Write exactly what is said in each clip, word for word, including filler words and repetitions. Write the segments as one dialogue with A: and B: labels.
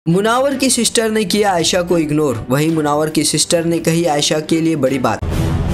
A: मुनावर की सिस्टर ने किया आयशा को इग्नोर, वहीं मुनावर की सिस्टर ने कही आयशा के लिए बड़ी बात।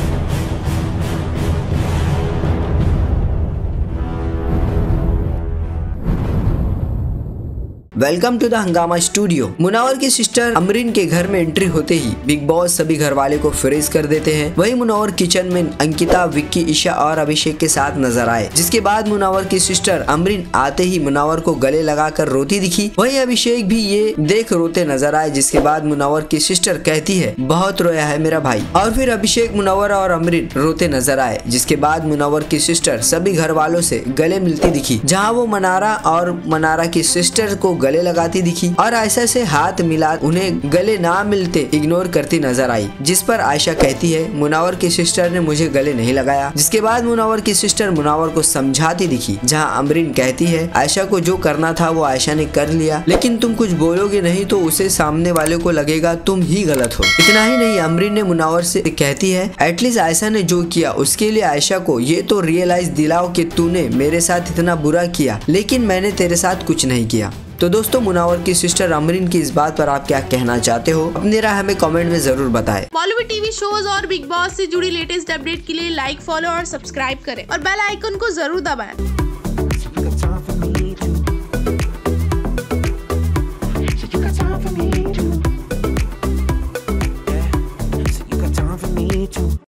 A: Welcome to the Hungama studio. Munawar की सिस्टर अमरीन के घर में एंट्री होते ही बिग बॉस सभी घर वाले को फ्रीज कर देते हैं। वहीं मुनावर किचन में अंकिता, विक्की, ईशा और अभिषेक के साथ नजर आए, जिसके बाद मुनावर की सिस्टर अमरीन आते ही मुनावर को गले लगाकर रोती दिखी। वहीं अभिषेक भी ये देख रोते नजर आए, जिसके बाद मुनावर की सिस्टर कहती है बहुत रोया है मेरा भाई। और फिर अभिषेक, मुनावर और अमरीन रोते नजर आए, जिसके बाद मुनावर की सिस्टर सभी घर वालों से गले मिलती दिखी, जहाँ वो मनारा और मनारा की सिस्टर को गले लगाती दिखी और आयशा से हाथ मिला उन्हें गले ना मिलते इग्नोर करती नजर आई, जिस पर आयशा कहती है मुनावर की सिस्टर ने मुझे गले नहीं लगाया। जिसके बाद मुनावर की सिस्टर मुनावर को समझाती दिखी, जहां अमरीन कहती है आयशा को जो करना था वो आयशा ने कर लिया, लेकिन तुम कुछ बोलोगे नहीं तो उसे सामने वाले को लगेगा तुम ही गलत हो। इतना ही नहीं, अमरीन ने मुनावर से कहती है एटलीस्ट आयशा ने जो किया उसके लिए आयशा को ये तो रियलाइज दिलाओ कि तूने मेरे साथ इतना बुरा किया, लेकिन मैंने तेरे साथ कुछ नहीं किया। तो दोस्तों, मुनावर की सिस्टर अमरीन की इस बात पर आप क्या कहना चाहते हो, अपनी राय हमें कमेंट में जरूर बताएं।
B: बॉलीवुड टीवी शोज और बिग बॉस से जुड़ी लेटेस्ट अपडेट के लिए लाइक, फॉलो और सब्सक्राइब करें और बेल आइकन को जरूर दबाएं।